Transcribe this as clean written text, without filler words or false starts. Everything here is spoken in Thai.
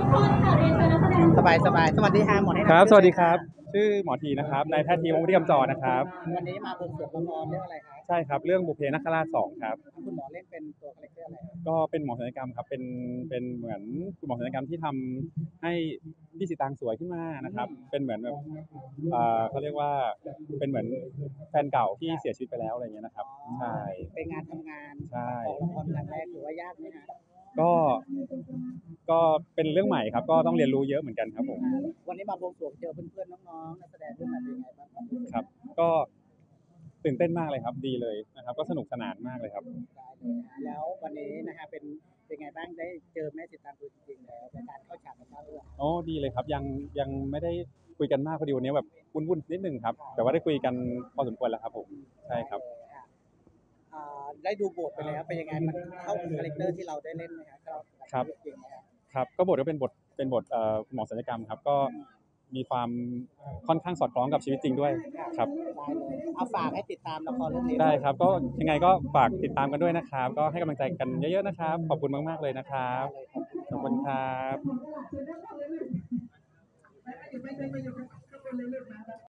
สบายสบายสวัสดีค่ะหมอให้ครับนำสวัสดีครับชื่อหมอทีนะครับนายแพทย์ทีวงศ์วุฒิกำจรนะครับวันนี้มาบวงสรวงละครเรื่องอะไรคะใช่ครับเรื่องบุพเพนักราช2ครับคุณหมอเล่นเป็นตัวคาแรคเตอร์อะไรคะก็เป็นหมอศัลยกรรมครับเป็นเหมือนคุณหมอศัลยกรรมที่ทำให้พี่สีตางสวยขึ้นมานะครับเป็นเหมือนแบบเขาเรียกว่าเป็นเหมือนแฟนเก่าที่เสียชีวิตไปแล้วอะไรเงี้ยนะครับใช่เป็นงานทำงานใช่ออกละครครั้งแรกหรือว่ายากไหมคะก็ก็เป็นเรื่องใหม่ครับก็ต้องเรียนรู้เยอะเหมือนกันครับผมวันนี้มาบวงสรวงเจอเพื่อนๆน้องๆนักแสดงรุ่นใหม่เป็นยังไงบ้างครับครับก็ตื่นเต้นมากเลยครับดีเลยนะครับก็สนุกสนานมากเลยครับได้เลยแล้ววันนี้นะคะเป็นไงบ้างได้เจอแม่สิตางตัวจริงๆแล้วในการเข้าฉากกับเจ้าเรื่องอ๋อดีเลยครับยังไม่ได้คุยกันมากพอดีวันนี้แบบวุ่นๆนิดนึงครับแต่ว่าได้คุยกันพอสมควรแล้วครับผมใช่ครับได้ดูบทไปแล้วเป็นยังไงมันเข้ากับคาแรคเตอร์ที่เราได้เล่นไหมครับครับจริงไหมครับครับก็บทก็เป็นบทหมอศัลยกรรมครับก็มีความค่อนข้างสอดคล้องกับชีวิตจริงด้วยครับได้เลยเอาฝากให้ติดตามละครเรื่องนี้ได้ครับก็ยังไงก็ฝากติดตามกันด้วยนะครับก็ให้กำลังใจกันเยอะๆนะครับขอบคุณมากๆเลยนะครับขอบคุณครับ